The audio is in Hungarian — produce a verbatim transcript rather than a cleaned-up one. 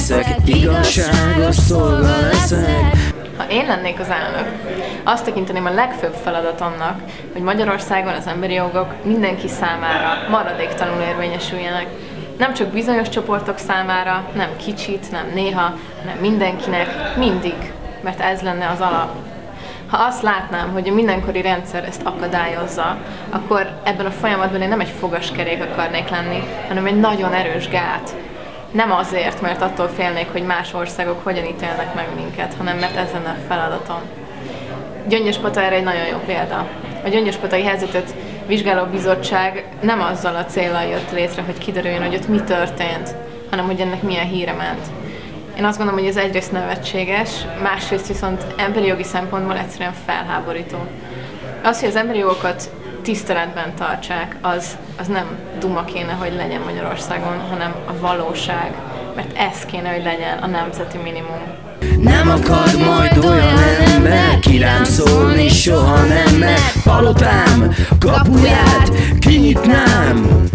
hiszek, igazságos szolga leszek. Ha én lennék az elnök, azt tekinteném a legfőbb feladatomnak, hogy Magyarországon az emberi jogok mindenki számára maradéktalanul érvényesüljenek. Nem csak bizonyos csoportok számára, nem kicsit, nem néha, hanem mindenkinek, mindig, mert ez lenne az alap. Ha azt látnám, hogy a mindenkori rendszer ezt akadályozza, akkor ebben a folyamatban én nem egy fogaskerék akarnék lenni, hanem egy nagyon erős gát. Nem azért, mert attól félnék, hogy más országok hogyan ítélnek meg minket, hanem mert ez lenne a feladatom. Gyöngyöspata erre egy nagyon jó példa. A gyöngyöspatai helyzetet vizsgáló bizottság nem azzal a céllal jött létre, hogy kiderüljön, hogy ott mi történt, hanem hogy ennek milyen híre ment. Én azt gondolom, hogy ez egyrészt nevetséges, másrészt viszont emberi jogi szempontból egyszerűen felháborító. Az, hogy az emberi jogokat tiszteletben tartsák, az, az nem duma kéne, hogy legyen Magyarországon, hanem a valóság, mert ez kéne, hogy legyen a nemzeti minimum. Nem akad majd olyan ember, ki rám szólni soha nem, mert palotám kapuját kinyitnám.